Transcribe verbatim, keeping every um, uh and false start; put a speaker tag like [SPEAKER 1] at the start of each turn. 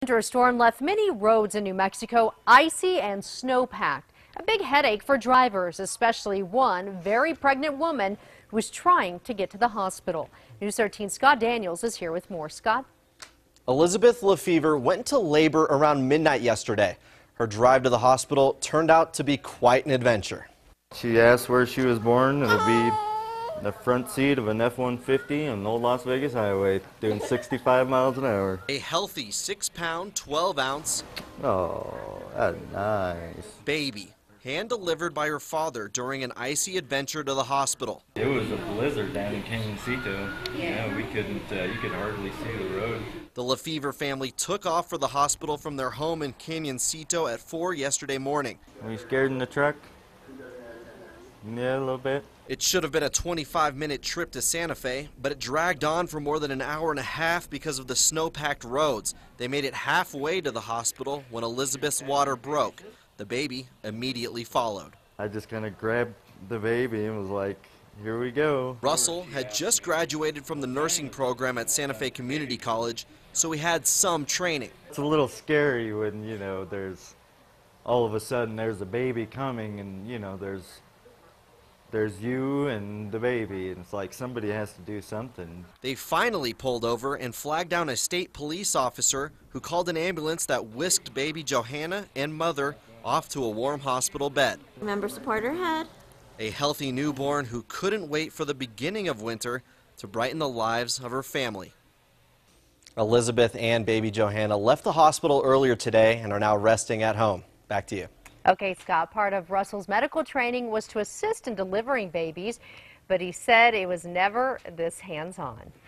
[SPEAKER 1] Winter storm left many roads in New Mexico icy and snow-packed. A big headache for drivers, especially one very pregnant woman who was trying to get to the hospital. News thirteen's Scott Daniels is here with more. Scott?
[SPEAKER 2] Elizabeth LeFevre went into labor around midnight yesterday. Her drive to the hospital turned out to be quite an adventure.
[SPEAKER 3] She asked where she was born. It'll be the front seat of an F one fifty on the old Las Vegas highway, doing sixty-five miles an hour.
[SPEAKER 2] A healthy six pound, twelve ounce
[SPEAKER 3] Oh, that's nice.
[SPEAKER 2] baby, hand-delivered by her father during an icy adventure to the hospital.
[SPEAKER 4] It was a blizzard down in Canyoncito. Yeah, we couldn't, uh, you could hardly see the road.
[SPEAKER 2] The LeFevre family took off for the hospital from their home in Canyoncito at four yesterday morning.
[SPEAKER 3] Were you scared in the truck? Yeah, a little bit.
[SPEAKER 2] It should have been a twenty-five minute trip to Santa Fe, but it dragged on for more than an hour and a half because of the snow-packed roads. They made it halfway to the hospital when Elizabeth's water broke. The baby immediately followed.
[SPEAKER 3] I just kind of grabbed the baby and was like, here we go.
[SPEAKER 2] Russell had just graduated from the nursing program at Santa Fe Community College, so he had some training.
[SPEAKER 3] It's a little scary when, you know, there's all of a sudden there's a baby coming and, you know, there's There's you and the baby, and it's like somebody has to do something.
[SPEAKER 2] They finally pulled over and flagged down a state police officer who called an ambulance that whisked baby Johanna and mother off to a warm hospital bed.
[SPEAKER 5] Remember, support her head.
[SPEAKER 2] A healthy newborn who couldn't wait for the beginning of winter to brighten the lives of her family. Elizabeth and baby Johanna left the hospital earlier today and are now resting at home. Back to you.
[SPEAKER 1] Okay, Scott, part of Russell's medical training was to assist in delivering babies, but he said it was never this hands-on.